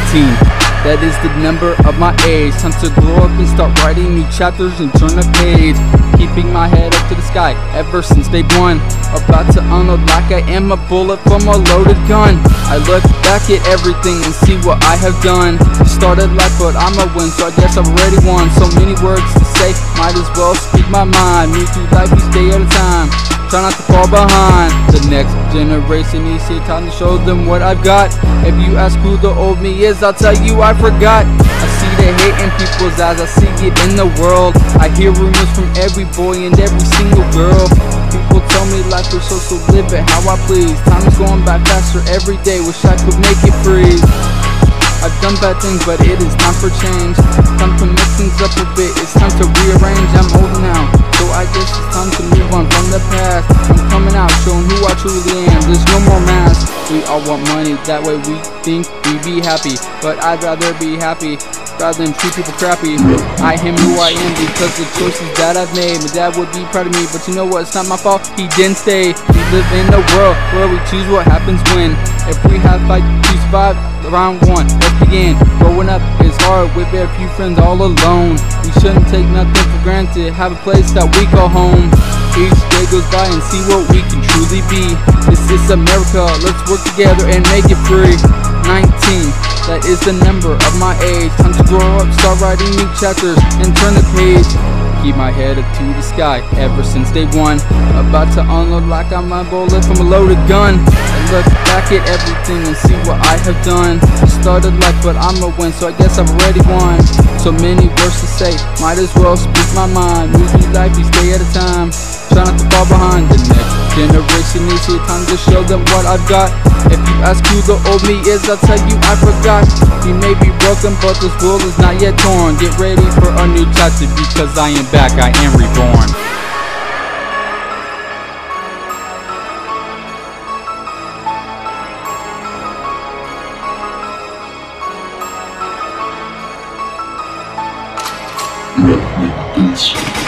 that is the number of my age. Time to grow up and start writing new chapters and turn the page. Keeping my head up to the sky ever since day one. About to unload like I am a bullet from a loaded gun. I look back at everything and see what I have done. Started life but I'm a win, so I guess I've already won. So many words to say, might as well speak my mind. Move through life each day at a time, try not to fall behind. The next generation needs it, time to show them what I've got. If you ask who the old me is, I'll tell you I forgot. I see the hate in people's eyes, I see it in the world. I hear rumors from every boy and every single girl. People tell me life is so live it how I please. Time is going by faster every day, wish I could make it freeze. I've done bad things, but it is time for change. Time to mix things up a bit, it's time to rearrange. I'm old now, so I guess it's time to move on from the past. I'm coming out, showing who I truly am, there's no more masks. We all want money, that way we think we be happy. But I'd rather be happy, rather than treat people crappy. I am who I am because the choices that I've made. My dad would be proud of me, but you know what, it's not my fault, he didn't stay. We live in a world where we choose what happens when. If we have fight to survive, round one, let's begin. Growing up is hard with very few friends all alone. We shouldn't take nothing for granted, have a place that we call home. Each day goes by and see what we can truly be. This is America, let's work together and make it free. 19, that is the number of my age. Time to grow up, start writing new chapters and turn the page. Keep my head up to the sky ever since day one. About to unload like I'm a bullet from a loaded gun. I look back at everything and see what I have done. Started life but I'm a win, so I guess I've already won. So many words to say, might as well speak my mind. Move through life each day at a time, try not to fall behind. The next generation needs it, time to show them what I've got. If you ask who the old me is, I'll tell you I forgot. He may be broken, but this world is not yet torn. Get ready for a new chapter because I am back, I am reborn. Retnik.